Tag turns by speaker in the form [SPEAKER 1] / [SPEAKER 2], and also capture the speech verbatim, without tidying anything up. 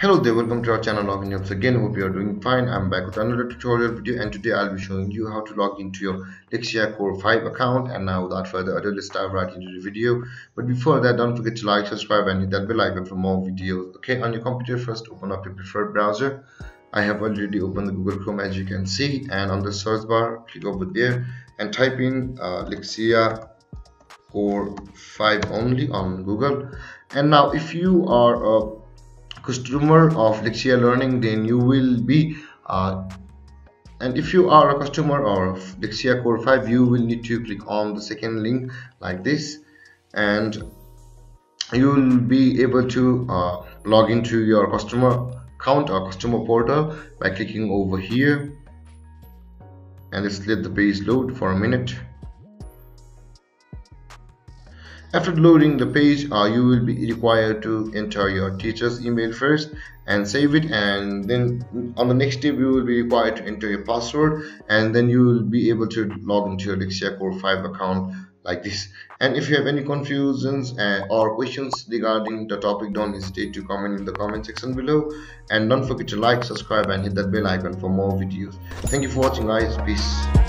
[SPEAKER 1] Hello there, welcome to our channel Login Helps again. Hope you are doing fine. I'm back with another tutorial video, and today I'll be showing you how to log into your Lexia Core five account. And now without further ado, let's dive right into the video. But before that, don't forget to like, subscribe and hit that bell icon for more videos. Okay, on your computer, first open up your preferred browser. I have already opened the Google Chrome, as you can see, and on the search bar click over there and type in uh, Lexia Core five only on Google. And now if you are a customer of Lexia Learning, then you will be uh, and if you are a customer of Lexia Core five, you will need to click on the second link like this, and you will be able to uh, log into your customer account or customer portal by clicking over here, and let's let the page load for a minute. After loading the page, uh, you will be required to enter your teacher's email first and save it, and then on the next step you will be required to enter your password, and then you will be able to log into your Lexia Core five account like this. And if you have any confusions uh, or questions regarding the topic, don't hesitate to comment in the comment section below, and don't forget to like, subscribe and hit that bell icon for more videos. Thank you for watching, guys. Peace.